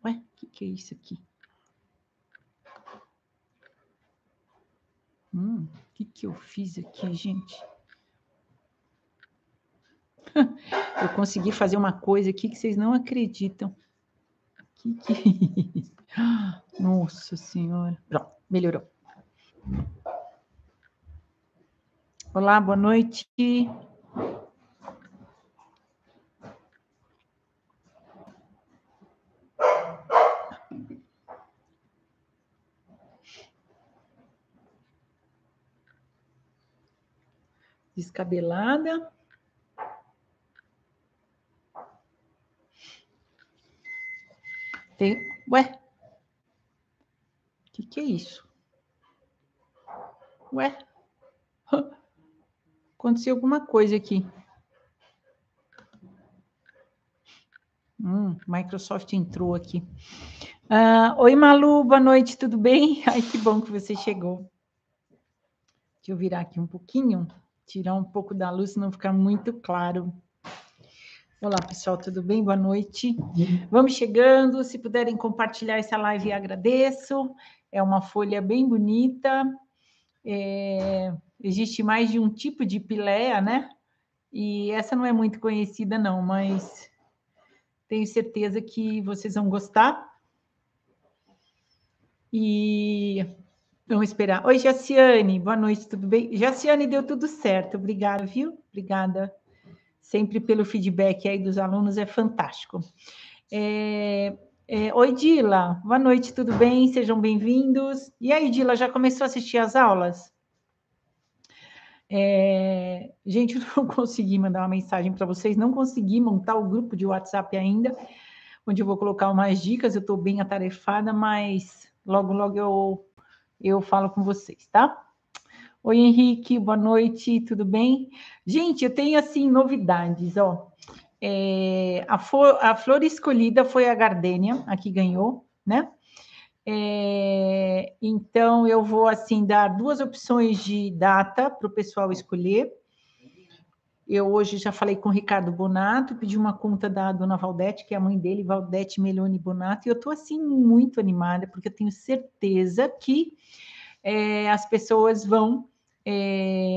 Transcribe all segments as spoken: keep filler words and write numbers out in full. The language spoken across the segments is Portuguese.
Ué, o que, que é isso aqui? Hum, o que, que eu fiz aqui, gente? Eu consegui fazer uma coisa aqui que vocês não acreditam. Que que... Nossa Senhora. Pronto, melhorou. Olá, boa noite. Descabelada. Tem... Ué? O que, que é isso? Ué? Aconteceu alguma coisa aqui. Hum, Microsoft entrou aqui. Ah, oi, Malu, boa noite, tudo bem? Ai, que bom que você chegou. Deixa eu virar aqui um pouquinho, tirar um pouco da luz, senão ficar muito claro. Olá, pessoal, tudo bem? Boa noite. Vamos chegando, se puderem compartilhar essa live, agradeço. É uma folha bem bonita. É... Existe mais de um tipo de piléa, né? E essa não é muito conhecida, não, mas tenho certeza que vocês vão gostar. E vamos esperar. Oi, Jaciane, boa noite, tudo bem? Jaciane, deu tudo certo, obrigada, viu? Obrigada sempre pelo feedback aí dos alunos, é fantástico. É, é, oi, Dila, boa noite, tudo bem? Sejam bem-vindos. E aí, Dila, já começou a assistir às aulas? É, gente, eu não consegui mandar uma mensagem para vocês, não consegui montar o grupo de WhatsApp ainda, onde eu vou colocar umas dicas, eu estou bem atarefada, mas logo, logo eu, eu falo com vocês, tá? Oi, Henrique, boa noite, tudo bem? Gente, eu tenho, assim, novidades, ó. É, a, for, a flor escolhida foi a gardênia, a que ganhou, né? É, então, eu vou, assim, dar duas opções de data para o pessoal escolher. Eu hoje já falei com o Ricardo Bonato, pedi uma conta da dona Valdete, que é a mãe dele, Valdete Meloni Bonato, e eu estou, assim, muito animada, porque eu tenho certeza que é, as pessoas vão... É,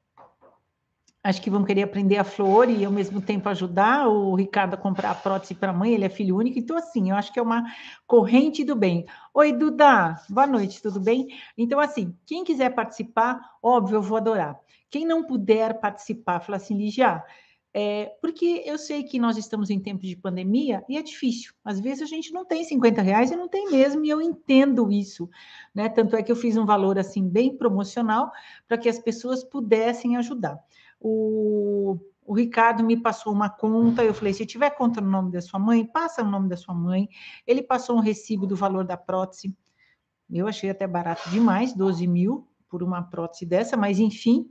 acho que vão querer aprender a flor e, ao mesmo tempo, ajudar o Ricardo a comprar a prótese para a mãe, ele é filho único, então, assim, eu acho que é uma corrente do bem. Oi, Duda, boa noite, tudo bem? Então, assim, quem quiser participar, óbvio, eu vou adorar. Quem não puder participar, fala assim, Lígia, é, porque eu sei que nós estamos em tempos de pandemia e é difícil. Às vezes a gente não tem cinquenta reais e não tem mesmo, e eu entendo isso, né? Tanto é que eu fiz um valor, assim, bem promocional para que as pessoas pudessem ajudar. O, o Ricardo me passou uma conta, eu falei, se tiver conta no nome da sua mãe, passa o nome da sua mãe. Ele passou um recibo do valor da prótese, eu achei até barato demais, doze mil por uma prótese dessa, mas enfim,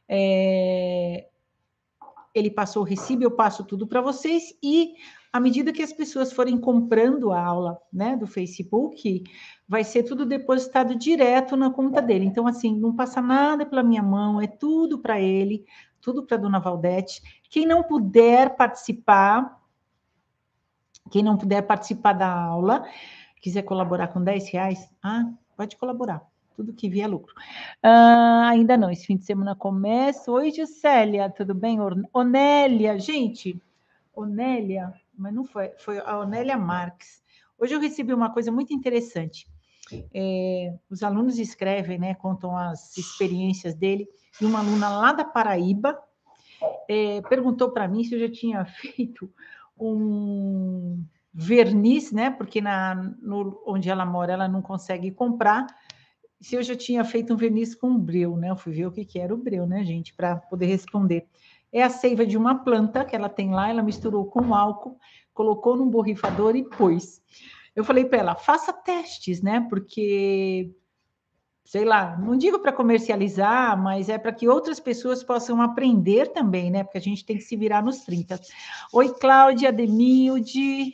é, ele passou o recibo, eu passo tudo para vocês, e à medida que as pessoas forem comprando a aula, né, do Facebook, vai ser tudo depositado direto na conta dele. Então, assim, não passa nada pela minha mão, é tudo para ele, tudo para a dona Valdete. Quem não puder participar, quem não puder participar da aula, quiser colaborar com dez reais, ah, pode colaborar. Tudo que vier é lucro. Ah, ainda não, esse fim de semana começa. Oi, Gisélia, tudo bem? Onélia, gente, Onélia, mas não foi, foi a Onélia Marques. Hoje eu recebi uma coisa muito interessante. É, os alunos escrevem, né, contam as experiências dele, e uma aluna lá da Paraíba é, perguntou para mim se eu já tinha feito um verniz, né, porque na, no, onde ela mora ela não consegue comprar, se eu já tinha feito um verniz com breu, né? Eu fui ver o que, que era o breu, né, gente, para poder responder. É a seiva de uma planta que ela tem lá, ela misturou com álcool, colocou num borrifador e pôs. Eu falei para ela, faça testes, né? Porque, sei lá, não digo para comercializar, mas é para que outras pessoas possam aprender também, né? Porque a gente tem que se virar nos trinta. Oi, Cláudia, Demilde,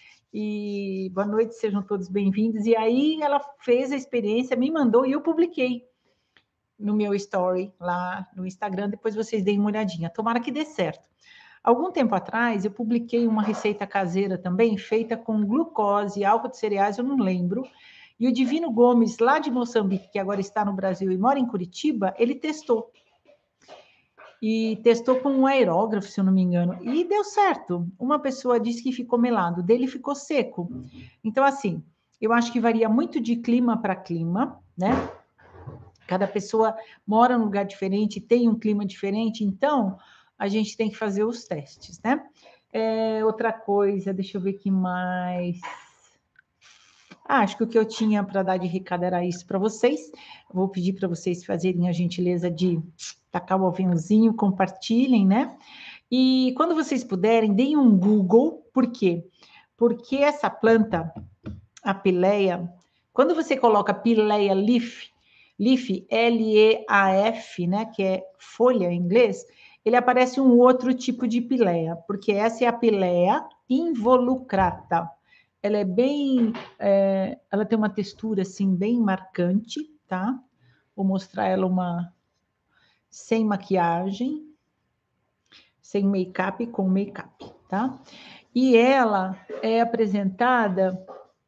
e boa noite, sejam todos bem-vindos. E aí ela fez a experiência, me mandou e eu publiquei no meu story lá no Instagram, depois vocês deem uma olhadinha. Tomara que dê certo. Algum tempo atrás, eu publiquei uma receita caseira também, feita com glucose, álcool de cereais, eu não lembro. E o Divino Gomes, lá de Moçambique, que agora está no Brasil e mora em Curitiba, ele testou. E testou com um aerógrafo, se eu não me engano, e deu certo. Uma pessoa disse que ficou melado, dele ficou seco. Então, assim, eu acho que varia muito de clima para clima, né? Cada pessoa mora num lugar diferente, tem um clima diferente, então a gente tem que fazer os testes, né? É, outra coisa, deixa eu ver aqui mais. Ah, acho que o que eu tinha para dar de recado era isso para vocês. Vou pedir para vocês fazerem a gentileza de tacar o aviãozinho, compartilhem, né? E quando vocês puderem, deem um Google. Por quê? Porque essa planta, a pileia, quando você coloca pileia leaf, leaf, L E A F, né, que é folha em inglês, ele aparece um outro tipo de pileia, porque essa é a pileia involucrata. Ela é bem, é, ela tem uma textura assim bem marcante, tá? Vou mostrar ela uma sem maquiagem, sem make-up, com make-up, tá? E ela é apresentada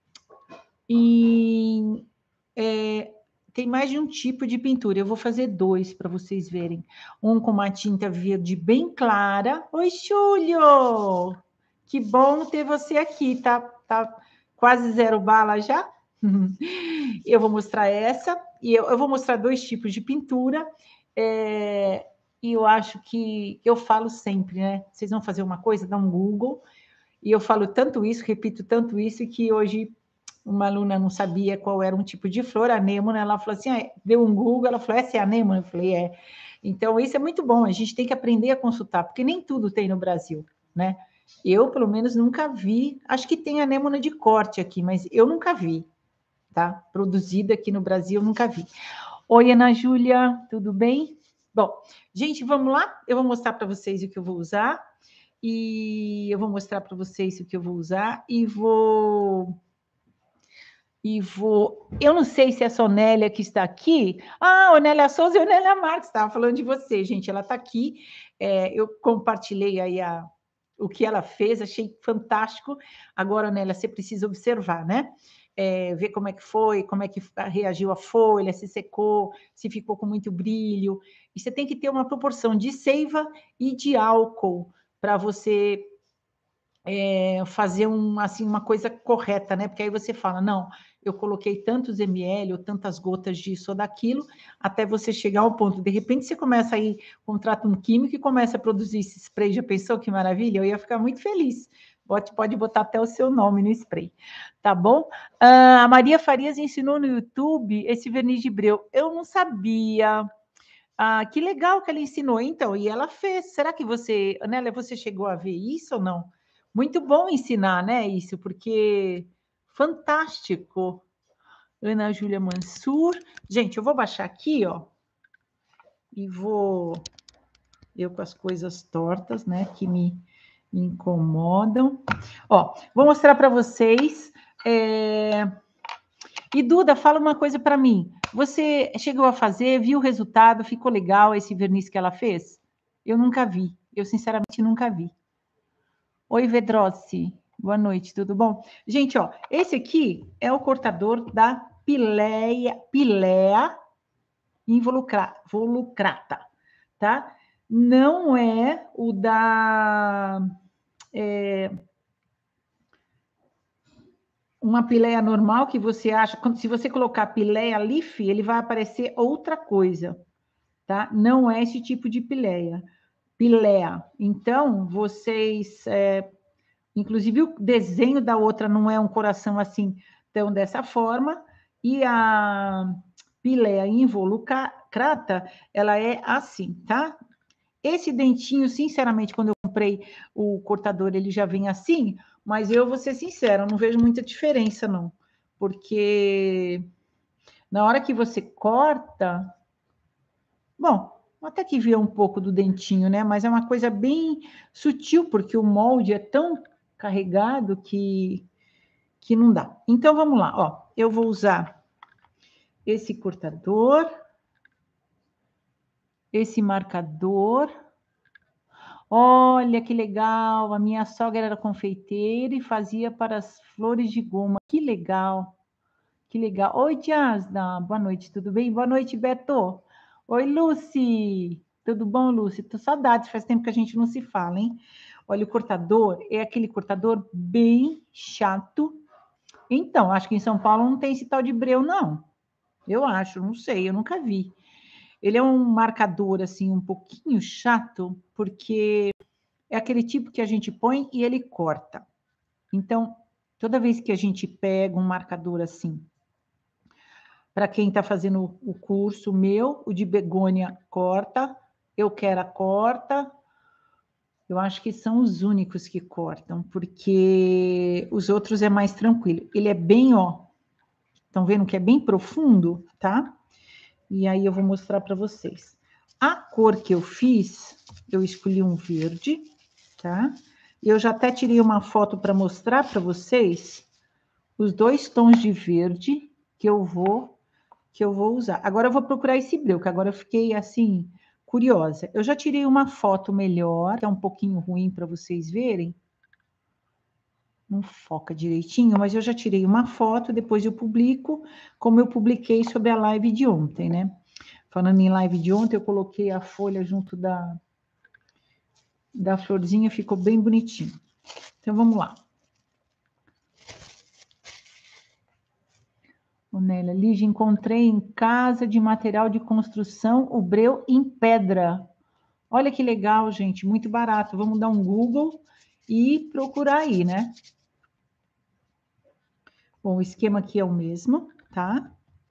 em é, tem mais de um tipo de pintura. Eu vou fazer dois para vocês verem. Um com uma tinta verde bem clara. Oi, Júlio! Que bom ter você aqui, tá? Tá quase zero bala já? Eu vou mostrar essa, e eu, eu vou mostrar dois tipos de pintura. É, e eu acho que eu falo sempre, né? Vocês vão fazer uma coisa, dá um Google. E eu falo tanto isso, repito tanto isso, que hoje uma aluna não sabia qual era um tipo de flor, a anêmona, ela falou assim, ah, deu um Google, ela falou, essa é a anêmona? Eu falei, é. Então, isso é muito bom, a gente tem que aprender a consultar, porque nem tudo tem no Brasil, né? Eu, pelo menos, nunca vi, acho que tem anêmona de corte aqui, mas eu nunca vi, tá? Produzida aqui no Brasil, eu nunca vi. Oi, Ana Júlia, tudo bem? Bom, gente, vamos lá? Eu vou mostrar para vocês o que eu vou usar, e eu vou mostrar para vocês o que eu vou usar, e vou... E vou. Eu não sei se essa Onélia que está aqui. Ah, Onélia Souza e Onélia Marques, estava falando de você, gente. Ela está aqui. É, eu compartilhei aí a, o que ela fez, achei fantástico. Agora, Onélia, você precisa observar, né? É, ver como é que foi, como é que reagiu a folha, se secou, se ficou com muito brilho. E você tem que ter uma proporção de seiva e de álcool para você é, fazer um, assim, uma coisa correta, né? Porque aí você fala, não, eu coloquei tantos ml ou tantas gotas disso ou daquilo, até você chegar ao ponto. De repente, você começa aí, contrata um químico e começa a produzir esse spray. Já pensou que maravilha? Eu ia ficar muito feliz. Pode, pode botar até o seu nome no spray, tá bom? Ah, a Maria Farias ensinou no YouTube esse verniz de breu. Eu não sabia. Ah, que legal que ela ensinou, então, e ela fez. Será que você, Anélia, você chegou a ver isso ou não? Muito bom ensinar, né, isso, porque fantástico. Ana Júlia Mansur. Gente, eu vou baixar aqui, ó, e vou... Eu com as coisas tortas, né, que me, me incomodam. Ó, vou mostrar para vocês... É... E, Duda, fala uma coisa para mim. Você chegou a fazer, viu o resultado, ficou legal esse verniz que ela fez? Eu nunca vi. Eu, sinceramente, nunca vi. Oi, Vedrossi. Boa noite, tudo bom? Gente, ó, esse aqui é o cortador da pileia, pilea involucrata, tá? Não é o da... É, uma pileia normal que você acha, quando, se você colocar pileia leaf, ele vai aparecer outra coisa, tá? Não é esse tipo de pileia. Pileia. Então, vocês... É, inclusive, o desenho da outra não é um coração assim, tão dessa forma, e a pileia involucrata, ela é assim, tá? Esse dentinho, sinceramente, quando eu comprei o cortador, ele já vem assim, mas eu vou ser sincera, eu não vejo muita diferença, não. Porque na hora que você corta... Bom, até que vê um pouco do dentinho, né? Mas é uma coisa bem sutil, porque o molde é tão carregado que, que não dá. Então, vamos lá, ó. Eu vou usar esse cortador, esse marcador. Olha que legal, a minha sogra era confeiteira e fazia para as flores de goma. Que legal, que legal. Oi, Jasna, boa noite, tudo bem? Boa noite, Beto. Oi, Lucy, tudo bom, Lucy? Tô saudades, faz tempo que a gente não se fala, hein? Olha, o cortador é aquele cortador bem chato. Então, acho que em São Paulo não tem esse tal de breu, não. Eu acho, não sei, eu nunca vi. Ele é um marcador, assim, um pouquinho chato, porque é aquele tipo que a gente põe e ele corta. Então, toda vez que a gente pega um marcador assim, para quem está fazendo o curso meu, o de begônia corta, eu quero a corta, eu acho que são os únicos que cortam, porque os outros é mais tranquilo. Ele é bem, ó, estão vendo que é bem profundo, tá? E aí eu vou mostrar para vocês. A cor que eu fiz, eu escolhi um verde, tá? E eu já até tirei uma foto para mostrar para vocês os dois tons de verde que eu vou que eu vou usar. Agora eu vou procurar esse breu, que agora eu fiquei assim curiosa. Eu já tirei uma foto melhor, que é um pouquinho ruim para vocês verem. Não foca direitinho, mas eu já tirei uma foto, depois eu publico, como eu publiquei sobre a live de ontem, né? Falando em live de ontem, eu coloquei a folha junto da, da florzinha, ficou bem bonitinho. Então, vamos lá. Nélia, Lígia, encontrei em casa de material de construção o breu em pedra. Olha que legal, gente, muito barato. Vamos dar um Google e procurar aí, né? Bom, o esquema aqui é o mesmo, tá?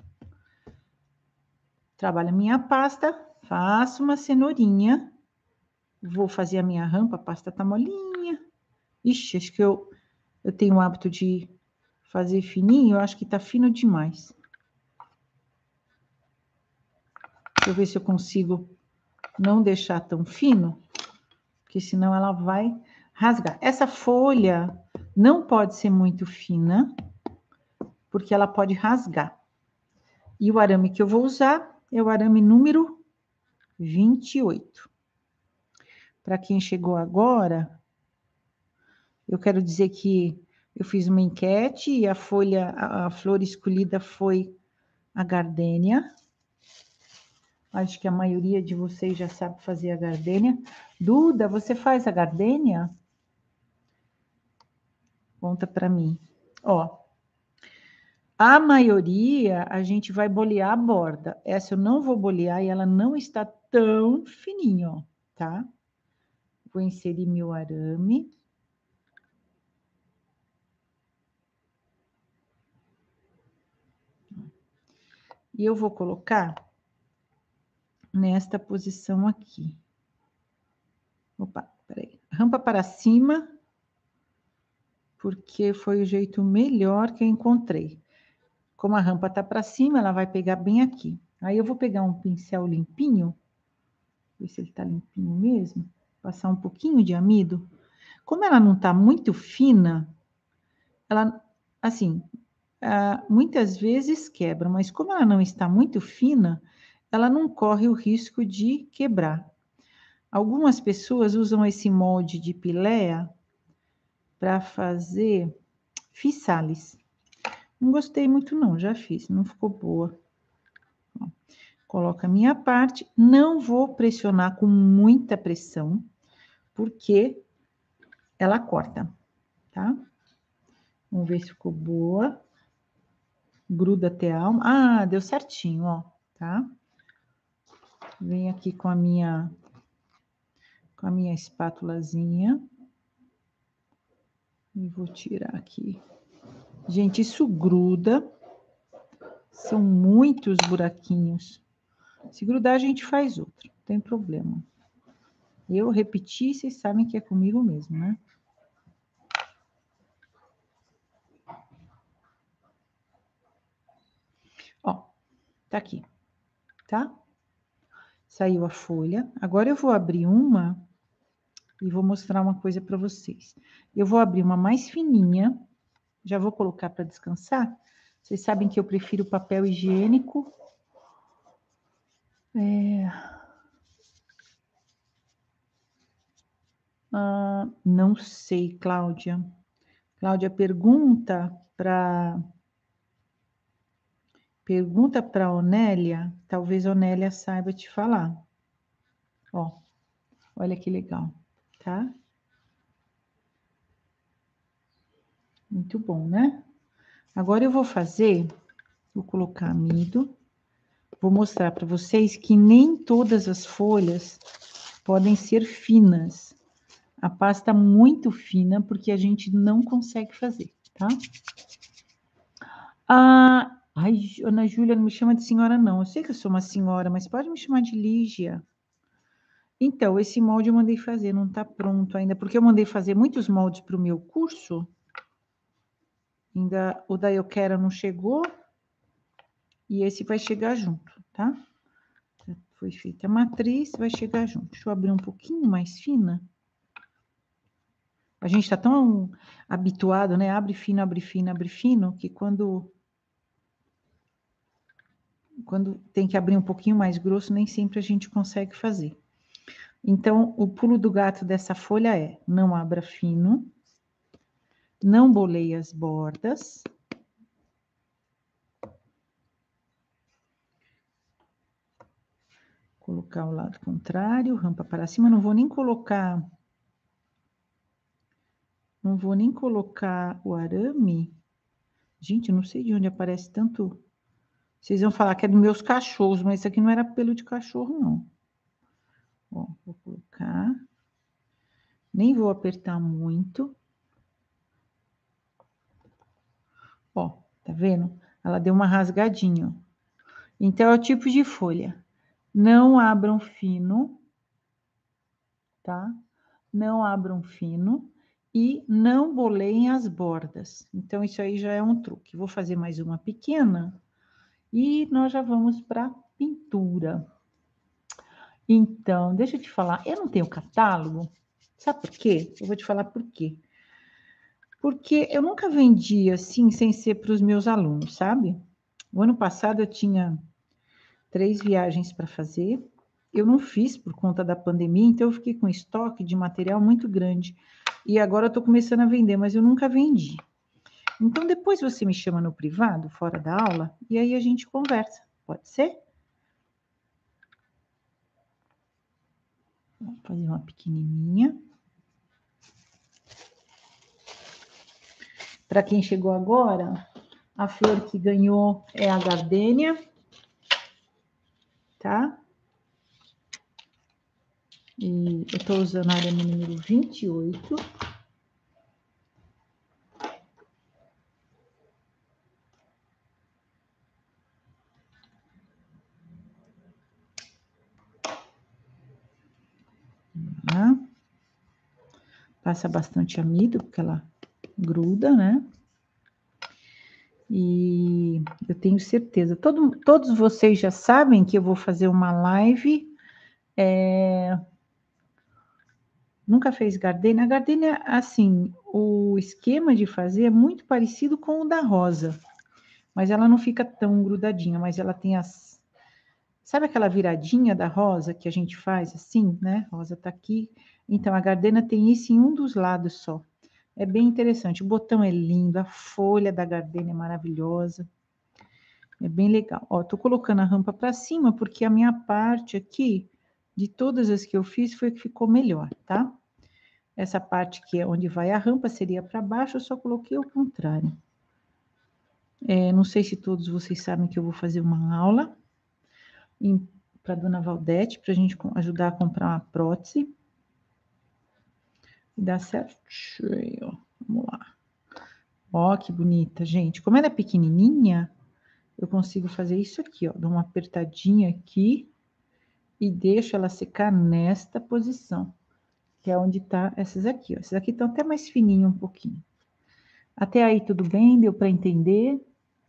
Trabalho a minha pasta, faço uma cenourinha, vou fazer a minha rampa, a pasta tá molinha. Ixi, acho que eu, eu tenho o hábito de fazer fininho, eu acho que tá fino demais. Deixa eu ver se eu consigo não deixar tão fino, porque senão ela vai rasgar. Essa folha não pode ser muito fina, porque ela pode rasgar. E o arame que eu vou usar é o arame número vinte e oito. Para quem chegou agora, eu quero dizer que eu fiz uma enquete e a folha, a, a flor escolhida foi a gardênia. Acho que a maioria de vocês já sabe fazer a gardênia. Duda, você faz a gardênia? Conta para mim. Ó, a maioria a gente vai bolear a borda. Essa eu não vou bolear e ela não está tão fininha, ó, tá? Vou inserir meu arame. E eu vou colocar nesta posição aqui. Opa, peraí. Rampa para cima, porque foi o jeito melhor que eu encontrei. Como a rampa tá para cima, ela vai pegar bem aqui. Aí eu vou pegar um pincel limpinho, ver se ele tá limpinho mesmo, passar um pouquinho de amido. Como ela não tá muito fina, ela, assim, ah, muitas vezes quebra, mas como ela não está muito fina, ela não corre o risco de quebrar. Algumas pessoas usam esse molde de piléa para fazer fissales. Não gostei muito não, já fiz, não ficou boa. Ó, coloco a minha parte, não vou pressionar com muita pressão, porque ela corta, tá? Vamos ver se ficou boa. Gruda até a alma. Ah, deu certinho, ó, tá? Venho aqui com a minha com a minha espátulazinha e vou tirar aqui. Gente, isso gruda. São muitos buraquinhos. Se grudar, a gente faz outro, não tem problema. Eu repeti, vocês sabem que é comigo mesmo, né? Ó, tá aqui, tá? Saiu a folha. Agora eu vou abrir uma e vou mostrar uma coisa para vocês. Eu vou abrir uma mais fininha, já vou colocar para descansar. Vocês sabem que eu prefiro papel higiênico. É... Ah, não sei, Cláudia. Cláudia, pergunta para pergunta para a Onélia, talvez a Onélia saiba te falar. Ó, olha que legal, tá? Muito bom, né? Agora eu vou fazer, vou colocar amido, vou mostrar para vocês que nem todas as folhas podem ser finas. A pasta muito fina, porque a gente não consegue fazer, tá? Ah, ai, Ana Júlia, não me chama de senhora, não. Eu sei que eu sou uma senhora, mas pode me chamar de Lígia. Então, esse molde eu mandei fazer, não está pronto ainda, porque eu mandei fazer muitos moldes para o meu curso. Ainda o da Eu Quero não chegou. E esse vai chegar junto, tá? Foi feita a matriz, vai chegar junto. Deixa eu abrir um pouquinho mais fina. A gente está tão habituado, né? Abre fino, abre fino, abre fino, que quando... Quando tem que abrir um pouquinho mais grosso, nem sempre a gente consegue fazer. Então, o pulo do gato dessa folha é: não abra fino, não boleie as bordas. Colocar o lado contrário, rampa para cima. Não vou nem colocar... Não vou nem colocar o arame. Gente, eu não sei de onde aparece tanto... Vocês vão falar que é dos meus cachorros, mas isso aqui não era pelo de cachorro, não. Ó, vou colocar. Nem vou apertar muito. Ó, tá vendo? Ela deu uma rasgadinha. Então, é o tipo de folha. Não abram fino, tá? Não abram fino e não boleiem as bordas. Então, isso aí já é um truque. Vou fazer mais uma pequena e nós já vamos para pintura. Então, deixa eu te falar, eu não tenho catálogo. Sabe por quê? Eu vou te falar por quê. Porque eu nunca vendi assim, sem ser para os meus alunos, sabe? O ano passado eu tinha três viagens para fazer. Eu não fiz por conta da pandemia, então eu fiquei com estoque de material muito grande. E agora eu estou começando a vender, mas eu nunca vendi. Então, depois você me chama no privado, fora da aula, e aí a gente conversa. Pode ser? Vou fazer uma pequenininha. Para quem chegou agora, a flor que ganhou é a gardênia, tá? E eu estou usando a arame número vinte e oito. Tá? Passa bastante amido, porque ela gruda, né? E eu tenho certeza, todo, todos vocês já sabem que eu vou fazer uma live. É... Nunca fez gardenia? A gardenia, assim, o esquema de fazer é muito parecido com o da rosa, mas ela não fica tão grudadinha, mas ela tem as... Sabe aquela viradinha da rosa que a gente faz assim, né? A rosa tá aqui. Então, a gardenia tem isso em um dos lados só. É bem interessante. O botão é lindo, a folha da gardenia é maravilhosa. É bem legal. Ó, tô colocando a rampa para cima porque a minha parte aqui, de todas as que eu fiz, foi a que ficou melhor, tá? Essa parte que é onde vai a rampa seria para baixo, eu só coloquei o contrário. É, não sei se todos vocês sabem que eu vou fazer uma aula para dona Valdete, para a gente ajudar a comprar uma prótese. E dá certinho. Vamos lá. Ó, que bonita, gente. Como ela é pequenininha, eu consigo fazer isso aqui, ó. Dou uma apertadinha aqui e deixo ela secar nesta posição, que é onde tá essas aqui, ó. Essas aqui estão até mais fininhas um pouquinho. Até aí tudo bem? Deu para entender?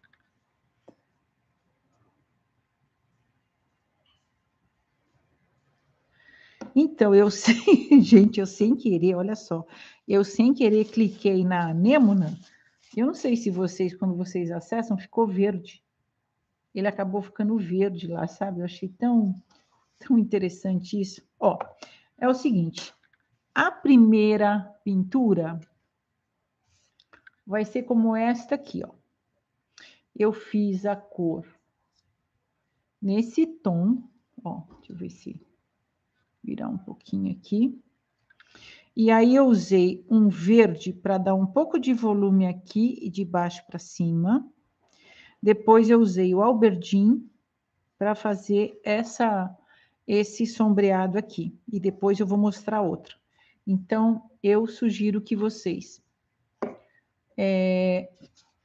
Então, eu sei, gente, eu sem querer, olha só, eu sem querer cliquei na anêmona. Eu não sei se vocês, quando vocês acessam, ficou verde. Ele acabou ficando verde lá, sabe? Eu achei tão, tão interessante isso. Ó, é o seguinte, A primeira pintura vai ser como esta aqui, ó. Eu fiz a cor nesse tom, ó, deixa eu ver se virar um pouquinho aqui. E aí eu usei um verde para dar um pouco de volume aqui e de baixo para cima. Depois eu usei o Alberdim para fazer essa esse sombreado aqui. E depois eu vou mostrar outra. Então, eu sugiro que vocês... É,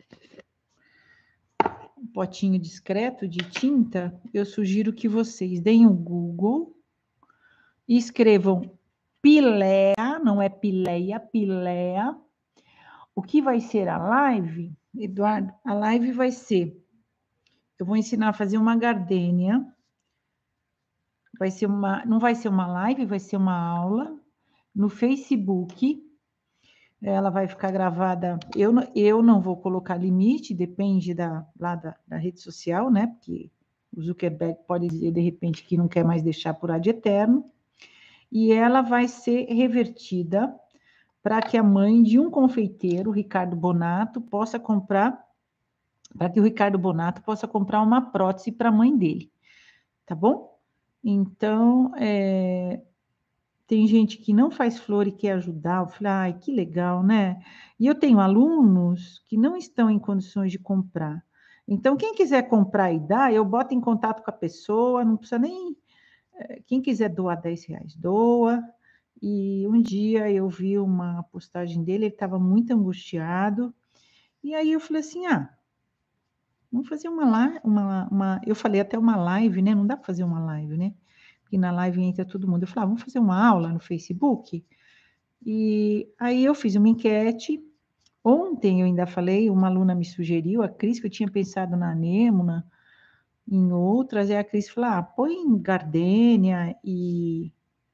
um potinho discreto de tinta, eu sugiro que vocês deem o Google e escrevam Pilea, não é Pileia, Pilea. O que vai ser a live, Eduardo? A live vai ser... Eu vou ensinar a fazer uma gardênia. Vai ser uma, não vai ser uma live, vai ser uma aula no Facebook. Ela vai ficar gravada. Eu, eu não vou colocar limite, depende da, lá da, da rede social, né? Porque o Zuckerberg pode dizer, de repente, que não quer mais deixar por ad eterno. E ela vai ser revertida para que a mãe de um confeiteiro, Ricardo Bonato, possa comprar, para que o Ricardo Bonato possa comprar uma prótese para a mãe dele. Tá bom? Então, é, tem gente que não faz flor e quer ajudar. Eu falei, ai, que legal, né? E eu tenho alunos que não estão em condições de comprar. Então, quem quiser comprar e dar, eu boto em contato com a pessoa, não precisa nem... Quem quiser doar dez reais, doa. E um dia eu vi uma postagem dele, ele estava muito angustiado. E aí eu falei assim, ah, vamos fazer uma live, uma, uma... Eu falei até uma live, né? Não dá para fazer uma live, né? Porque na live entra todo mundo. Eu falei, ah, vamos fazer uma aula no Facebook? E aí eu fiz uma enquete. Ontem eu ainda falei, uma aluna me sugeriu, a Cris, que eu tinha pensado na anêmona, em outras, e a Cris falou, ah, põe gardênia e,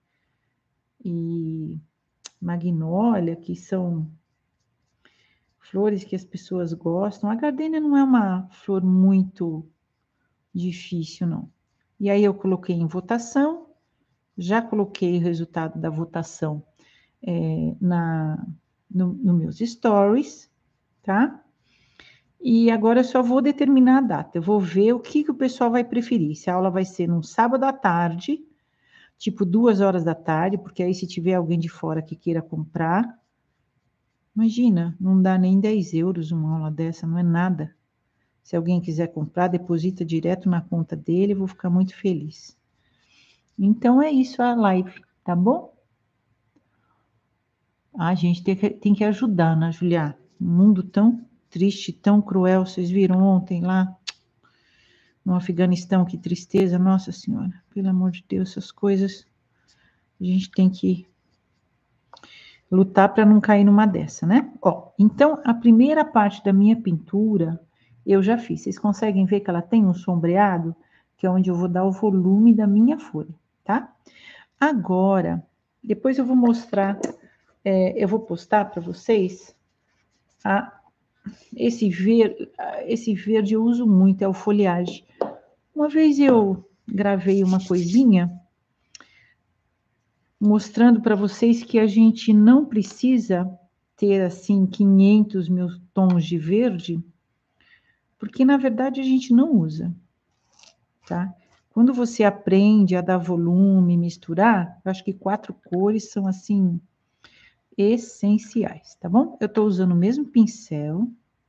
e magnólia, que são flores que as pessoas gostam. A gardênia não é uma flor muito difícil, não. E aí eu coloquei em votação, já coloquei o resultado da votação é, na, no, no meus stories, tá? E agora eu só vou determinar a data. Eu vou ver o que, que o pessoal vai preferir. Se a aula vai ser num sábado à tarde, tipo duas horas da tarde, porque aí se tiver alguém de fora que queira comprar, imagina, não dá nem dez euros uma aula dessa, não é nada. Se alguém quiser comprar, deposita direto na conta dele, eu vou ficar muito feliz. Então é isso a live, tá bom? A gente tem que, tem que ajudar, né, Julia? Um mundo tão triste, tão cruel. Vocês viram ontem lá no Afeganistão, que tristeza, Nossa Senhora. Pelo amor de Deus, essas coisas a gente tem que lutar para não cair numa dessa, né? Ó, então a primeira parte da minha pintura eu já fiz. Vocês conseguem ver que ela tem um sombreado, que é onde eu vou dar o volume da minha folha, tá? Agora, depois eu vou mostrar, é, eu vou postar para vocês a, esse, ver, esse verde eu uso muito, é o foliage. Uma vez eu gravei uma coisinha mostrando para vocês que a gente não precisa ter, assim, quinhentos mil tons de verde, porque, na verdade, a gente não usa, tá? Quando você aprende a dar volume, misturar, eu acho que quatro cores são, assim, essenciais, tá bom? Eu tô usando o mesmo pincel.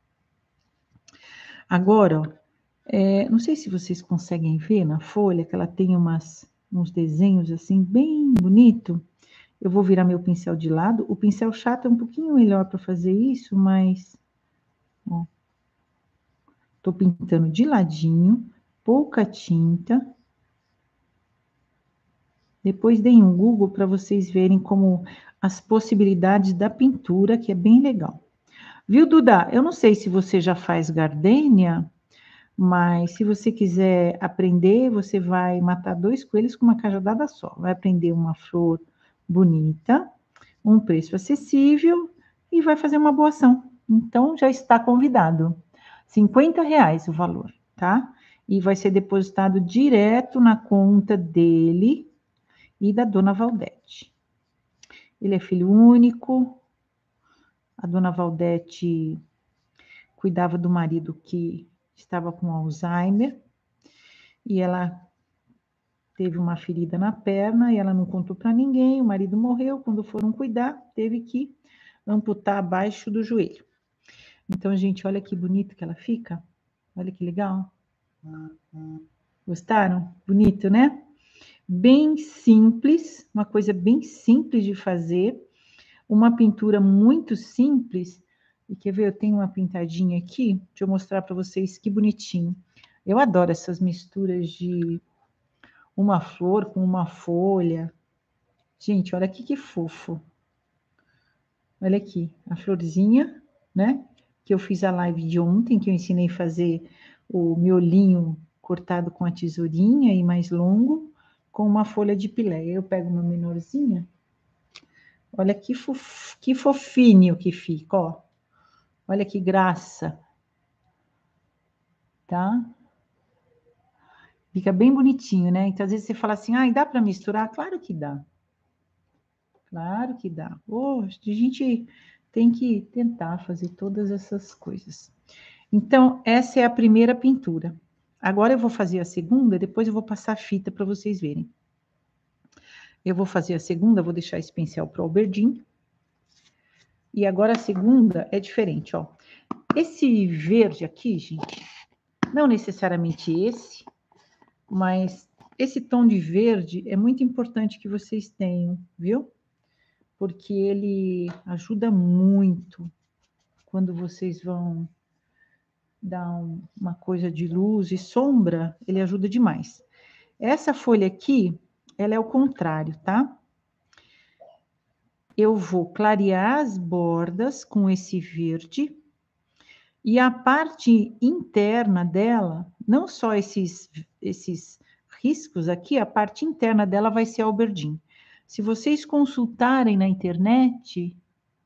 Agora, ó, é, não sei se vocês conseguem ver na folha, que ela tem umas, uns desenhos, assim, bem bonito. Eu vou virar meu pincel de lado. O pincel chato é um pouquinho melhor para fazer isso, mas... Ó, tô pintando de ladinho, pouca tinta. Depois deem um Google para vocês verem como as possibilidades da pintura, que é bem legal. Viu, Duda? Eu não sei se você já faz gardênia, mas se você quiser aprender, você vai matar dois coelhos com uma cajadada só. Vai aprender uma flor bonita, um preço acessível e vai fazer uma boa ação. Então, já está convidado. cinquenta reais o valor, tá? E vai ser depositado direto na conta dele e da dona Valdete. Ele é filho único. A dona Valdete cuidava do marido que estava com Alzheimer. E ela teve uma ferida na perna e ela não contou para ninguém. O marido morreu. Quando foram cuidar, teve que amputar abaixo do joelho. Então, gente, olha que bonito que ela fica. Olha que legal. Gostaram? Bonito, né? Bem simples, uma coisa bem simples de fazer. Uma pintura muito simples. E quer ver? Eu tenho uma pintadinha aqui. Deixa eu mostrar para vocês que bonitinho. Eu adoro essas misturas de uma flor com uma folha. Gente, olha aqui que fofo. Olha aqui, a florzinha, né? Que eu fiz a live de ontem, que eu ensinei a fazer o miolinho cortado com a tesourinha e mais longo, com uma folha de pilé. Eu pego uma menorzinha. Olha que, fof... que fofinho que fica, ó. Olha que graça. Tá? Fica bem bonitinho, né? Então, às vezes você fala assim, ah, dá para misturar? Claro que dá. Claro que dá. Oh, a gente tem que tentar fazer todas essas coisas. Então, essa é a primeira pintura. Agora eu vou fazer a segunda, depois eu vou passar a fita para vocês verem. Eu vou fazer a segunda, vou deixar esse pincel para o Alberdin. E agora a segunda é diferente, ó. Esse verde aqui, gente, não necessariamente esse, mas esse tom de verde é muito importante que vocês tenham, viu? Porque ele ajuda muito quando vocês vão dar um, uma coisa de luz e sombra, ele ajuda demais. Essa folha aqui, ela é o contrário, tá? Eu vou clarear as bordas com esse verde e a parte interna dela, não só esses, esses riscos aqui, a parte interna dela vai ser Alberdin. Se vocês consultarem na internet,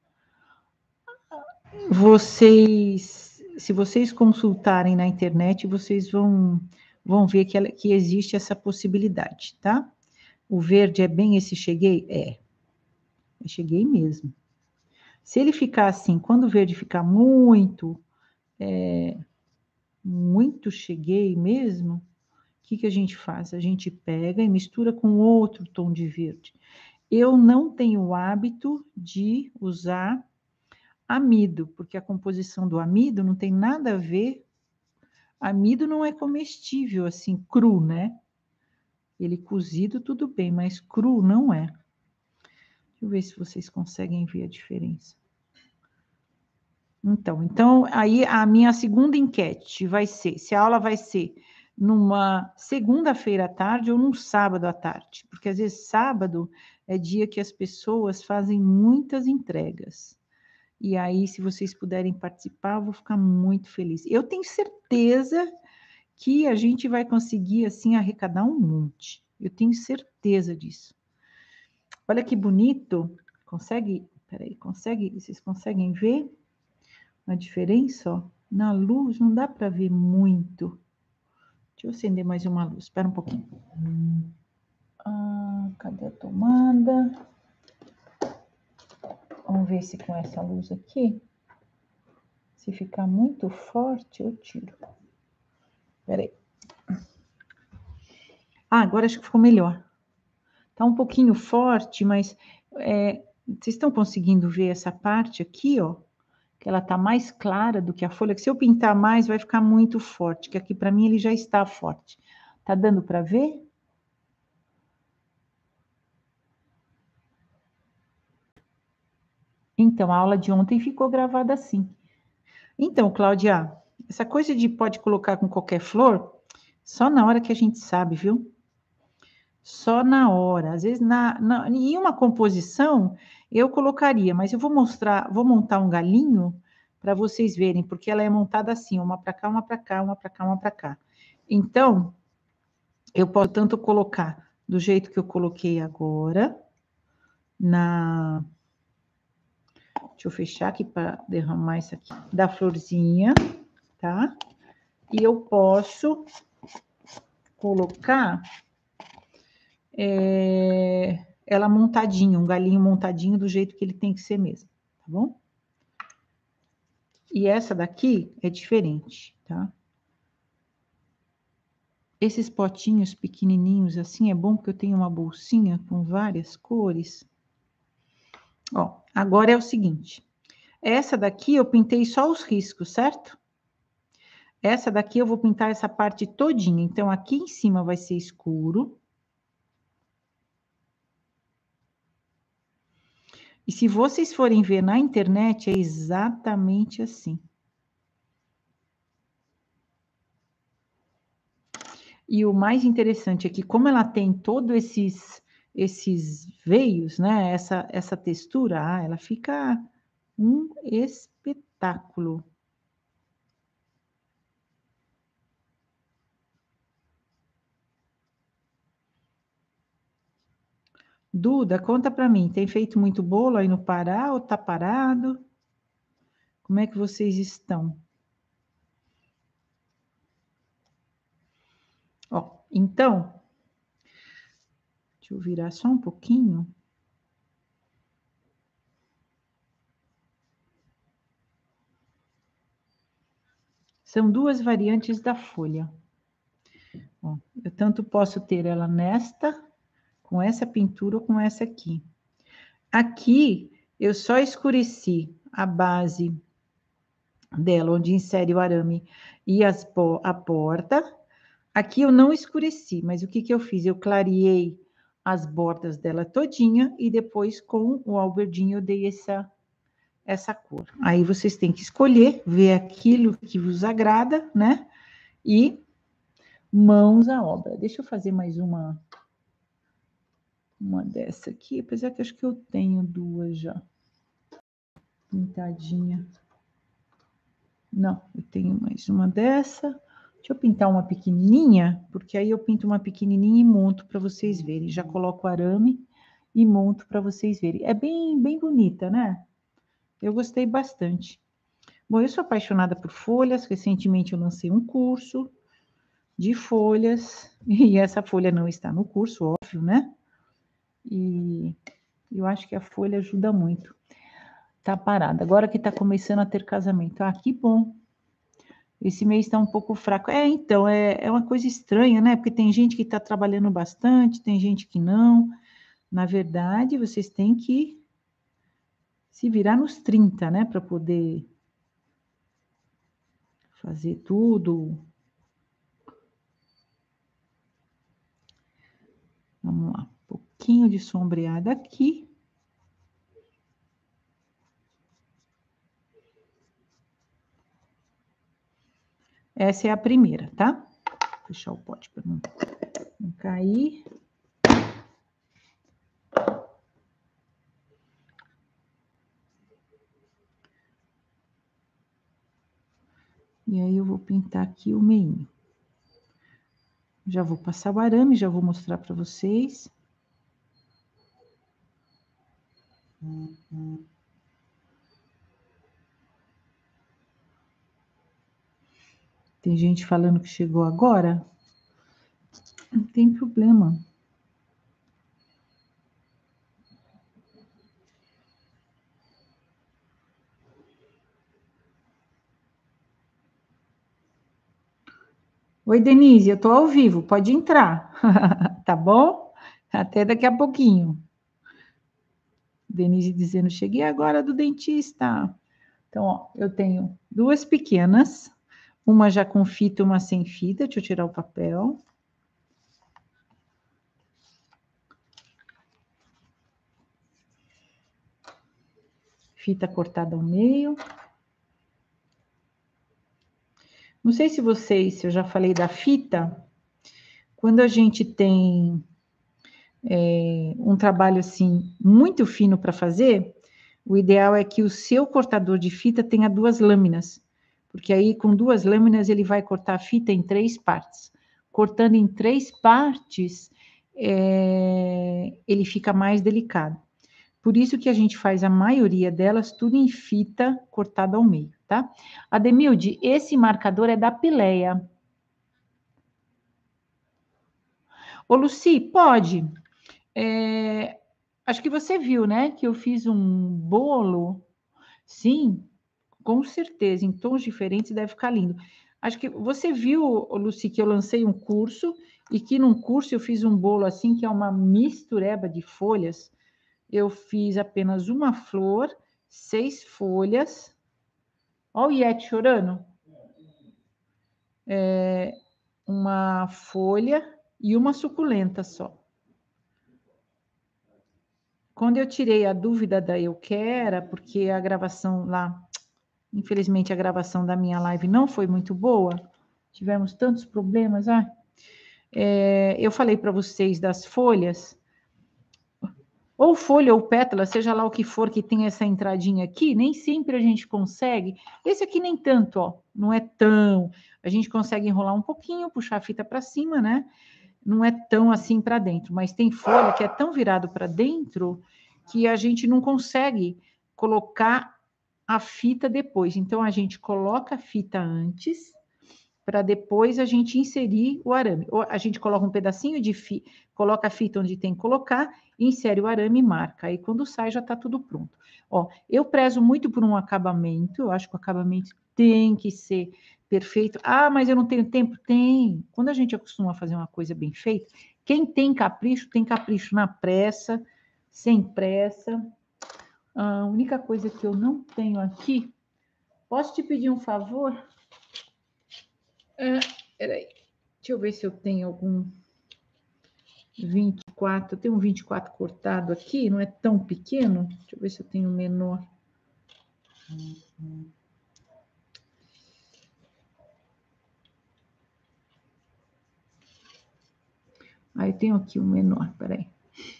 vocês, se vocês consultarem na internet, vocês vão, vão ver que, ela, que existe essa possibilidade, tá? O verde é bem esse cheguei? É. Eu cheguei mesmo. Se ele ficar assim, quando o verde ficar muito, é, muito cheguei mesmo, o que, que a gente faz? A gente pega e mistura com outro tom de verde. Eu não tenho o hábito de usar amido, porque a composição do amido não tem nada a ver. Amido não é comestível assim, cru, né? Ele cozido tudo bem, mas cru não é. Deixa eu ver se vocês conseguem ver a diferença. Então, então aí a minha segunda enquete vai ser, se a aula vai ser numa segunda-feira à tarde ou num sábado à tarde, porque às vezes sábado é dia que as pessoas fazem muitas entregas. E aí, se vocês puderem participar, eu vou ficar muito feliz. Eu tenho certeza que a gente vai conseguir, assim, arrecadar um monte. Eu tenho certeza disso. Olha que bonito. Consegue, peraí, consegue, vocês conseguem ver a diferença, ó? Na luz não dá para ver muito. Deixa eu acender mais uma luz, espera um pouquinho. Ah, cadê a tomada? Vamos ver se com essa luz aqui, se ficar muito forte, eu tiro. Peraí. Ah, agora acho que ficou melhor. Tá um pouquinho forte, mas é, vocês estão conseguindo ver essa parte aqui, ó? Que ela tá mais clara do que a folha, que se eu pintar mais vai ficar muito forte, que aqui para mim ele já está forte. Tá dando para ver? Então, a aula de ontem ficou gravada assim. Então, Cláudia, essa coisa de pode colocar com qualquer flor, só na hora que a gente sabe, viu? Só na hora. Às vezes, na, na, em uma composição, eu colocaria, mas eu vou mostrar, vou montar um galinho para vocês verem, porque ela é montada assim, uma para cá, uma para cá, uma para cá, uma para cá. Então, eu posso tanto colocar do jeito que eu coloquei agora, na... Deixa eu fechar aqui para derramar isso aqui, da florzinha, tá? E eu posso colocar... É, ela montadinha, um galinho montadinho do jeito que ele tem que ser mesmo, tá bom? E essa daqui é diferente, tá? Esses potinhos pequenininhos assim é bom porque eu tenho uma bolsinha com várias cores. Ó, agora é o seguinte. Essa daqui eu pintei só os riscos, certo? Essa daqui eu vou pintar essa parte todinha. Então, aqui em cima vai ser escuro. E se vocês forem ver na internet, é exatamente assim. E o mais interessante é que, como ela tem todos esses, esses veios, né? Essa, essa textura, ah, ela fica um espetáculo. Duda, conta para mim, tem feito muito bolo aí no Pará ou tá parado? Como é que vocês estão? Ó, então, deixa eu virar só um pouquinho. São duas variantes da folha. Ó, eu tanto posso ter ela nesta, com essa pintura ou com essa aqui. Aqui, eu só escureci a base dela, onde insere o arame e as, a porta. Aqui eu não escureci, mas o que, que eu fiz? Eu clareei as bordas dela todinha e depois com o alberdinho eu dei essa, essa cor. Aí vocês têm que escolher, ver aquilo que vos agrada, né? E mãos à obra. Deixa eu fazer mais uma, uma dessa aqui, apesar que acho que eu tenho duas já. Pintadinha. Não, eu tenho mais uma dessa. Deixa eu pintar uma pequenininha, porque aí eu pinto uma pequenininha e monto para vocês verem. Já coloco arame e monto para vocês verem. É bem, bem bonita, né? Eu gostei bastante. Bom, eu sou apaixonada por folhas. Recentemente eu lancei um curso de folhas. E essa folha não está no curso, óbvio, né? E eu acho que a folha ajuda muito. Tá parada. Agora que tá começando a ter casamento. Ah, que bom. Esse mês está um pouco fraco. É, então, é, é uma coisa estranha, né? Porque tem gente que está trabalhando bastante, tem gente que não. Na verdade, vocês têm que se virar nos trinta, né? Para poder fazer tudo. Vamos lá. Um pouquinho de sombreada aqui. Essa é a primeira, tá? Vou fechar o pote para não, não cair. E aí eu vou pintar aqui o meinho. Já vou passar o arame, já vou mostrar para vocês. Tem gente falando que chegou agora. Não tem problema. Oi, Denise, eu tô ao vivo, pode entrar. Tá bom? Até daqui a pouquinho. Denise dizendo, cheguei agora do dentista. Então, ó, eu tenho duas pequenas, uma já com fita, uma sem fita. Deixa eu tirar o papel. Fita cortada ao meio. Não sei se vocês, se eu já falei da fita, quando a gente tem é, um trabalho assim muito fino para fazer, o ideal é que o seu cortador de fita tenha duas lâminas, porque aí com duas lâminas ele vai cortar a fita em três partes. Cortando em três partes, é, ele fica mais delicado. Por isso que a gente faz a maioria delas tudo em fita cortada ao meio, tá? Ademilde, esse marcador é da Pileia. Ô, Luci, pode. É, Acho que você viu, né, que eu fiz um bolo, sim, com certeza, em tons diferentes deve ficar lindo. Acho que você viu, Lucy, que eu lancei um curso e que num curso eu fiz um bolo assim, que é uma mistureba de folhas. Eu fiz apenas uma flor, seis folhas. Olha o Yeti chorando. É, uma folha e uma suculenta só. Quando eu tirei a dúvida da Eu Quero, porque a gravação lá, infelizmente a gravação da minha live não foi muito boa, tivemos tantos problemas, ah, é, eu falei para vocês das folhas, ou folha ou pétala, seja lá o que for que tem essa entradinha aqui, nem sempre a gente consegue. Esse aqui nem tanto, ó, não é tão. A gente consegue enrolar um pouquinho, puxar a fita para cima, né? Não é tão assim para dentro, mas tem folha que é tão virado para dentro que a gente não consegue colocar a fita depois. Então a gente coloca a fita antes para depois a gente inserir o arame. Ou a gente coloca um pedacinho de fita, coloca a fita onde tem que colocar, insere o arame e marca. Aí quando sai já está tudo pronto. Ó, eu prezo muito por um acabamento, eu acho que o acabamento tem que ser perfeito. Ah, mas eu não tenho tempo? Tem. Quando a gente acostuma a fazer uma coisa bem feita, quem tem capricho, tem capricho na pressa, sem pressa. A única coisa que eu não tenho aqui, posso te pedir um favor? É, peraí, deixa eu ver se eu tenho algum vinte e quatro. Eu tenho um vinte e quatro cortado aqui, não é tão pequeno. Deixa eu ver se eu tenho menor. Ah, eu tenho aqui um menor, peraí.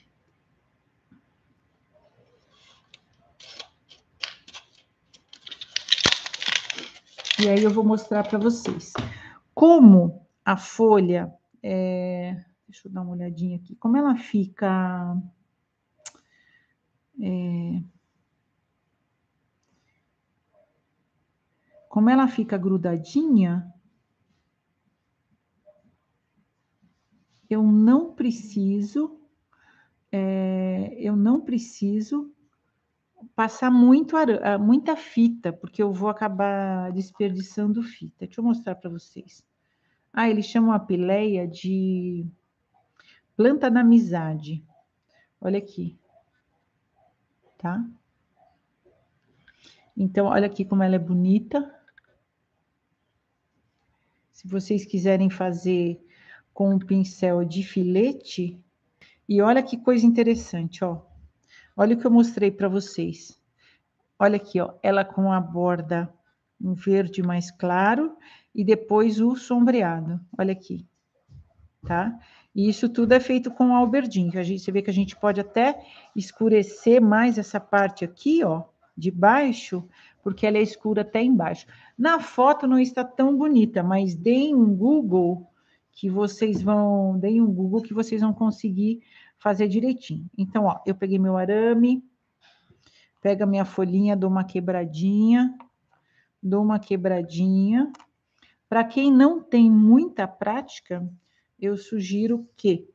E aí eu vou mostrar para vocês. Como a folha, é... deixa eu dar uma olhadinha aqui, como ela fica... É... Como ela fica grudadinha, eu não preciso, é... eu não preciso passar muito ara... muita fita, porque eu vou acabar desperdiçando fita. Deixa eu mostrar para vocês. Ah, eles chamam a pileia de planta da amizade. Olha aqui, tá? Então, olha aqui como ela é bonita. Se vocês quiserem fazer com um pincel de filete, e olha que coisa interessante, ó. Olha o que eu mostrei para vocês. Olha aqui, ó, ela com a borda um verde mais claro e depois o sombreado. Olha aqui, tá? E isso tudo é feito com alberdin, que a gente, você vê que a gente pode até escurecer mais essa parte aqui, ó, de baixo, porque ela é escura até embaixo. Na foto não está tão bonita, mas deem um Google que vocês vão, deem um Google que vocês vão conseguir fazer direitinho. Então, ó, eu peguei meu arame, pego a minha folhinha, dou uma quebradinha, dou uma quebradinha. Para quem não tem muita prática, eu sugiro que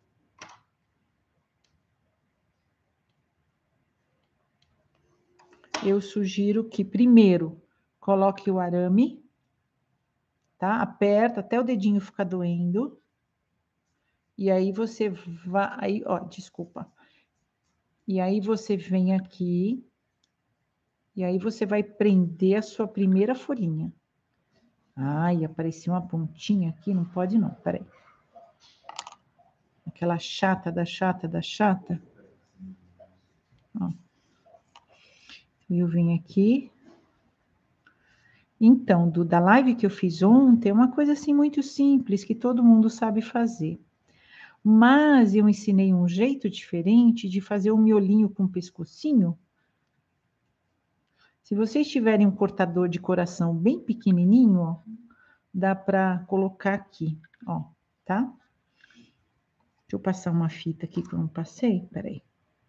eu sugiro que primeiro coloque o arame, tá? Aperta até o dedinho ficar doendo. E aí você vai, aí, ó, desculpa. E aí você vem aqui e aí você vai prender a sua primeira folhinha. Ai, apareceu uma pontinha aqui, não pode não, peraí. Aquela chata da chata da chata. Ó. Eu vim aqui. Então, do, da live que eu fiz ontem, é uma coisa assim muito simples, que todo mundo sabe fazer. Mas eu ensinei um jeito diferente de fazer o miolinho com pescocinho. Se vocês tiverem um cortador de coração bem pequenininho, ó, dá para colocar aqui, ó, tá? Deixa eu passar uma fita aqui que eu não passei, peraí.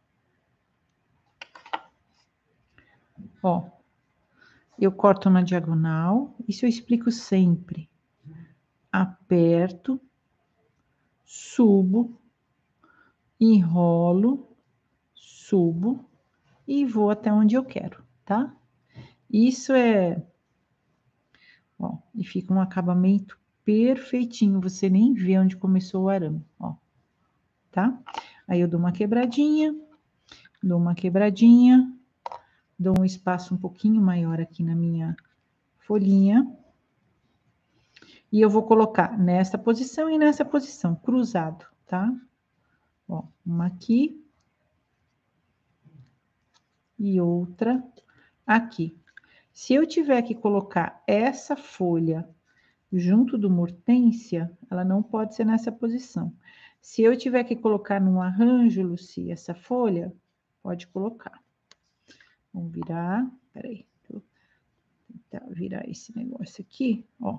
Ó, eu corto na diagonal, isso eu explico sempre. Aperto, subo, enrolo, subo e vou até onde eu quero, tá? Isso é... Ó, e fica um acabamento perfeitinho, você nem vê onde começou o arame, ó, tá? Aí eu dou uma quebradinha, dou uma quebradinha, dou um espaço um pouquinho maior aqui na minha folhinha, e eu vou colocar nessa posição e nessa posição, cruzado, tá? Ó, uma aqui e outra aqui. Se eu tiver que colocar essa folha junto do Hortênsia, ela não pode ser nessa posição. Se eu tiver que colocar num arranjo, Luci, essa folha, pode colocar. Vamos virar, peraí, vou tentar virar esse negócio aqui, ó.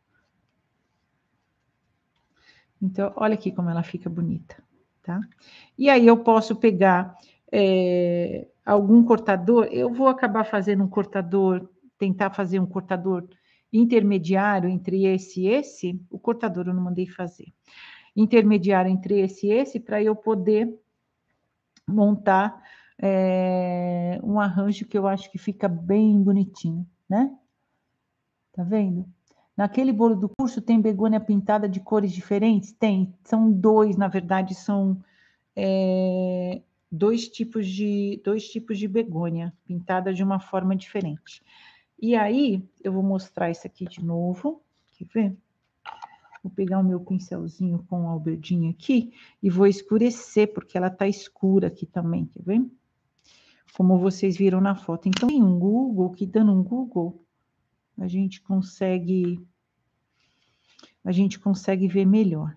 Então, olha aqui como ela fica bonita, tá? E aí eu posso pegar é, algum cortador, eu vou acabar fazendo um cortador, tentar fazer um cortador intermediário entre esse e esse, o cortador eu não mandei fazer. Intermediário entre esse e esse, para eu poder montar é, um arranjo que eu acho que fica bem bonitinho, né? Tá vendo? Naquele bolo do curso tem begônia pintada de cores diferentes? Tem, são dois, na verdade, são é, dois tipos de dois tipos de begônia pintada de uma forma diferente. E aí, eu vou mostrar isso aqui de novo, quer ver? Vou pegar o meu pincelzinho com o alberdinho aqui e vou escurecer, porque ela tá escura aqui também, quer ver? Como vocês viram na foto. Então, tem um Google, que dando um Google, a gente consegue, a gente consegue ver melhor.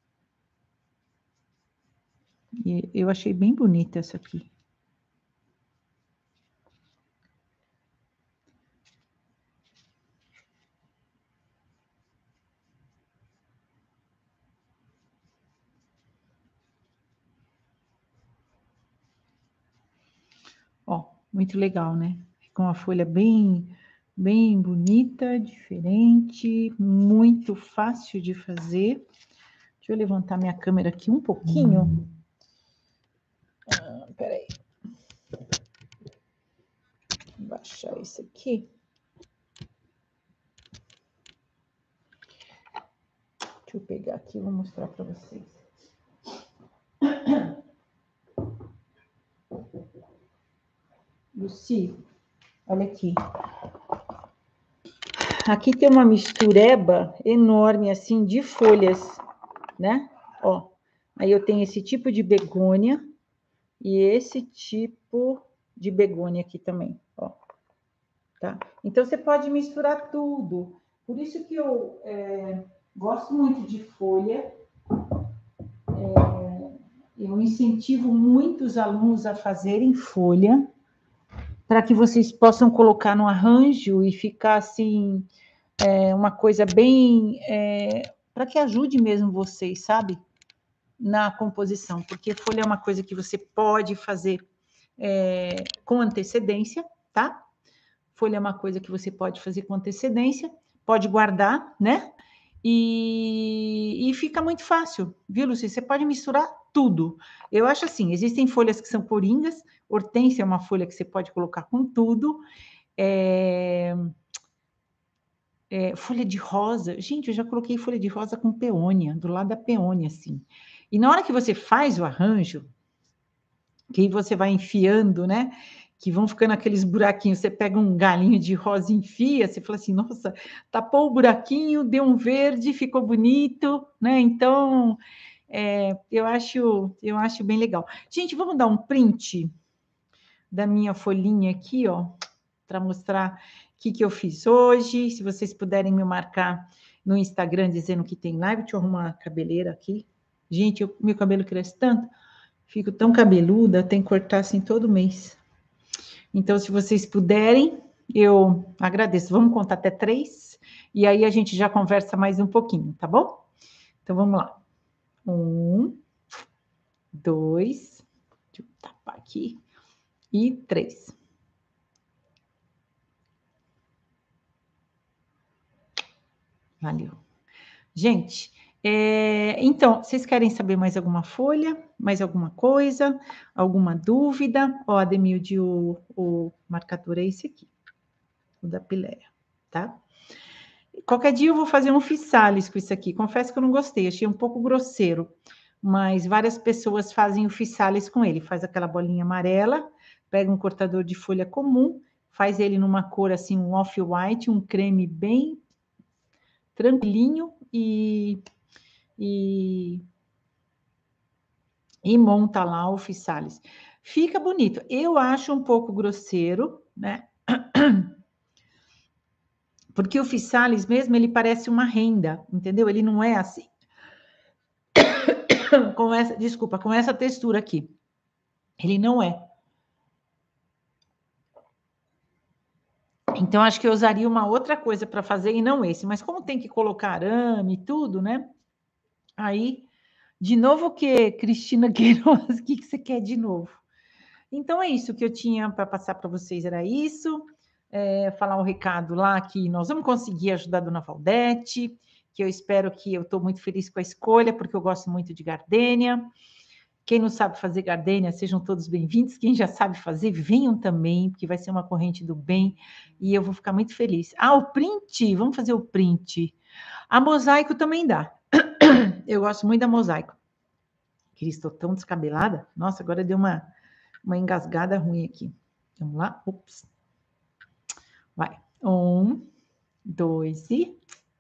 E eu achei bem bonita essa aqui. Ó, muito legal, né? Fica uma folha bem, bem bonita, diferente, muito fácil de fazer. Deixa eu levantar minha câmera aqui um pouquinho. Ah, peraí. Vou baixar isso aqui. Deixa eu pegar aqui e vou mostrar para vocês. Luci, olha aqui. Aqui tem uma mistureba enorme, assim, de folhas, né? Ó, aí eu tenho esse tipo de begônia e esse tipo de begônia aqui também, ó. Tá? Então, você pode misturar tudo. Por isso que eu é, gosto muito de folha. É, eu incentivo muito os alunos a fazerem folha, para que vocês possam colocar no arranjo e ficar assim, é, uma coisa bem... É, para que ajude mesmo vocês, sabe? Na composição, porque folha é uma coisa que você pode fazer é, com antecedência, tá? Folha é uma coisa que você pode fazer com antecedência, pode guardar, né? E, e fica muito fácil, viu, Luci? Você pode misturar tudo. Eu acho assim, existem folhas que são coringas, hortênsia é uma folha que você pode colocar com tudo, é, é, folha de rosa, gente, eu já coloquei folha de rosa com peônia, do lado da peônia, assim. E na hora que você faz o arranjo, que você vai enfiando, né? Que vão ficando aqueles buraquinhos, você pega um galinho de rosa e enfia, você fala assim, nossa, tapou o buraquinho, deu um verde, ficou bonito, né? Então, é, eu acho, eu acho bem legal. Gente, vamos dar um print da minha folhinha aqui, ó, para mostrar o que, que eu fiz hoje. Se vocês puderem me marcar no Instagram dizendo que tem live, deixa eu arrumar a cabeleira aqui. Gente, eu, meu cabelo cresce tanto, fico tão cabeluda, tem que cortar assim todo mês. Então, se vocês puderem, eu agradeço. Vamos contar até três, e aí a gente já conversa mais um pouquinho, tá bom? Então, vamos lá. Um, dois, deixa eu tapar aqui, e três. Valeu. Gente, É, então, vocês querem saber mais alguma folha? Mais alguma coisa? Alguma dúvida? Ó, Ademilde, o, o marcador é esse aqui, o da pileia, tá? Qualquer dia eu vou fazer um fissalis com isso aqui. Confesso que eu não gostei, achei um pouco grosseiro, mas várias pessoas fazem o fissalis com ele. Faz aquela bolinha amarela, pega um cortador de folha comum, faz ele numa cor assim, um off-white, um creme bem tranquilinho e, e, e monta lá o fissalis. Fica bonito. Eu acho um pouco grosseiro, né? Porque o fissalis mesmo, ele parece uma renda, entendeu? Ele não é assim. Com essa, desculpa, com essa textura aqui. Ele não é. Então, acho que eu usaria uma outra coisa para fazer e não esse. Mas como tem que colocar arame e tudo, né? Aí, de novo o que, Cristina Queiroz? O que, que você quer de novo? Então, é isso que eu tinha para passar para vocês, era isso. É, falar um recado lá que nós vamos conseguir ajudar a dona Valdete, que eu espero que eu estou muito feliz com a escolha, porque eu gosto muito de gardênia. Quem não sabe fazer gardênia, sejam todos bem-vindos. Quem já sabe fazer, venham também, porque vai ser uma corrente do bem e eu vou ficar muito feliz. Ah, o print, vamos fazer o print. A mosaico também dá. Eu gosto muito da mosaico. Cris, estou tão descabelada. Nossa, agora deu uma, uma engasgada ruim aqui. Vamos lá. Ups. Vai. Um, dois e...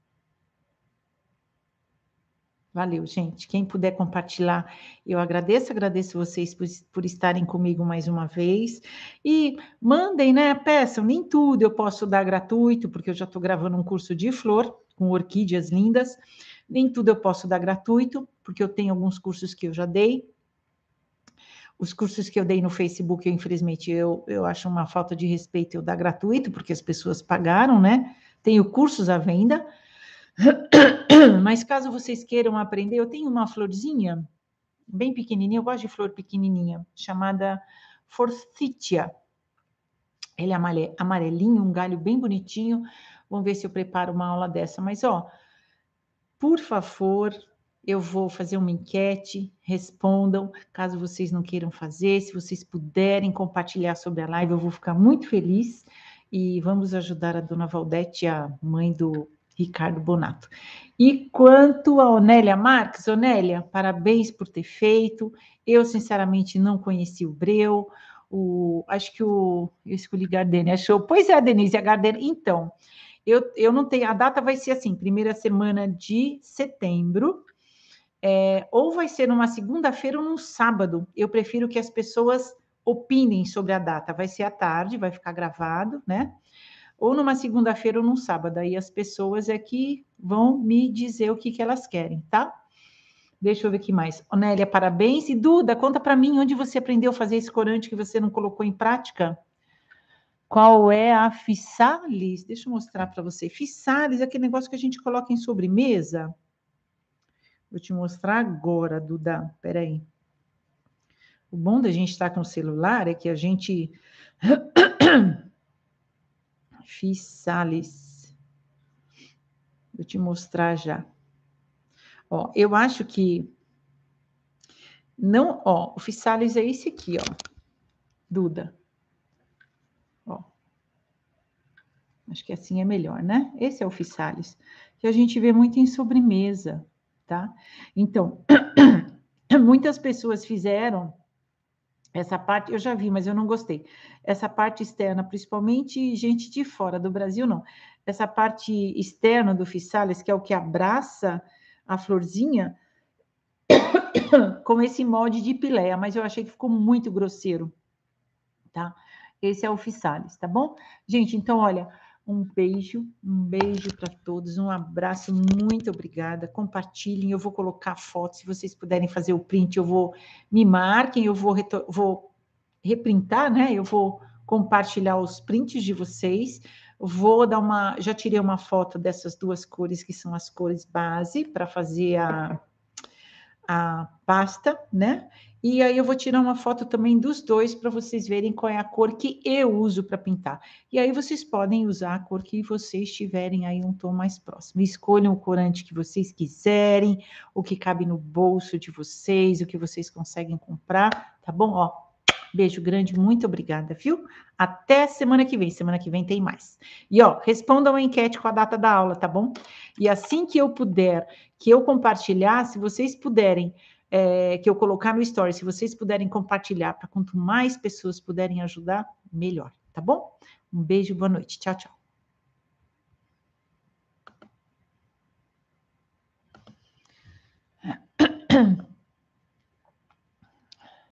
Valeu, gente. Quem puder compartilhar, eu agradeço, agradeço vocês por, por estarem comigo mais uma vez. E mandem, né? Peçam, nem tudo eu posso dar gratuito, porque eu já estou gravando um curso de flor, com orquídeas lindas. Nem tudo eu posso dar gratuito, porque eu tenho alguns cursos que eu já dei. Os cursos que eu dei no Facebook, eu, infelizmente, eu, eu acho uma falta de respeito eu dar gratuito, porque as pessoas pagaram, né? Tenho cursos à venda. Mas caso vocês queiram aprender, eu tenho uma florzinha bem pequenininha, eu gosto de flor pequenininha, chamada Forsythia. Ele é amarelinho, um galho bem bonitinho. Vamos ver se eu preparo uma aula dessa. Mas, ó, por favor, eu vou fazer uma enquete, respondam, caso vocês não queiram fazer, se vocês puderem compartilhar sobre a live, eu vou ficar muito feliz. E vamos ajudar a dona Valdete, a mãe do Ricardo Bonato. E quanto a Onélia Marques, Onélia, parabéns por ter feito. Eu, sinceramente, não conheci o Breu. O, acho que o... Eu escolhi Gardênia, achou? Pois é, Denise, a Gardênia... Então, eu, eu não tenho... A data vai ser assim, primeira semana de setembro, é, ou vai ser numa segunda-feira ou num sábado. Eu prefiro que as pessoas opinem sobre a data. Vai ser à tarde, vai ficar gravado, né? Ou numa segunda-feira ou num sábado. Aí as pessoas é que vão me dizer o que, que elas querem, tá? Deixa eu ver aqui mais. Onélia, parabéns. E Duda, conta para mim onde você aprendeu a fazer esse corante que você não colocou em prática. Qual é a fissalis? Deixa eu mostrar para você. Fissalis é aquele negócio que a gente coloca em sobremesa. Vou te mostrar agora, Duda. Peraí. O bom da gente estar com o celular é que a gente... Fissalis. Vou te mostrar já. Ó, eu acho que... Não, ó, o fissalis é esse aqui, ó. Duda. Ó. Acho que assim é melhor, né? Esse é o fissalis, que a gente vê muito em sobremesa, tá? Então, muitas pessoas fizeram essa parte, eu já vi, mas eu não gostei. Essa parte externa, principalmente gente de fora do Brasil, não. Essa parte externa do fissalis, que é o que abraça a florzinha, com esse molde de pileia, mas eu achei que ficou muito grosseiro, tá? Esse é o fissalis, tá bom? Gente, então, olha, um beijo, um beijo para todos, um abraço, muito obrigada, compartilhem, eu vou colocar foto, se vocês puderem fazer o print, eu vou, me marquem, eu vou, vou reprintar, né? Eu vou compartilhar os prints de vocês, vou dar uma, já tirei uma foto dessas duas cores, que são as cores base, para fazer a... a pasta, né? E aí eu vou tirar uma foto também dos dois para vocês verem qual é a cor que eu uso para pintar. E aí vocês podem usar a cor que vocês tiverem aí um tom mais próximo. Escolham o corante que vocês quiserem, o que cabe no bolso de vocês, o que vocês conseguem comprar, tá bom? Ó, beijo grande, muito obrigada, viu? Até semana que vem. Semana que vem tem mais. E ó, respondam a enquete com a data da aula, tá bom? E assim que eu puder, que eu compartilhar, se vocês puderem, é, que eu colocar no story, se vocês puderem compartilhar, para quanto mais pessoas puderem ajudar, melhor, tá bom? Um beijo, boa noite. Tchau, tchau.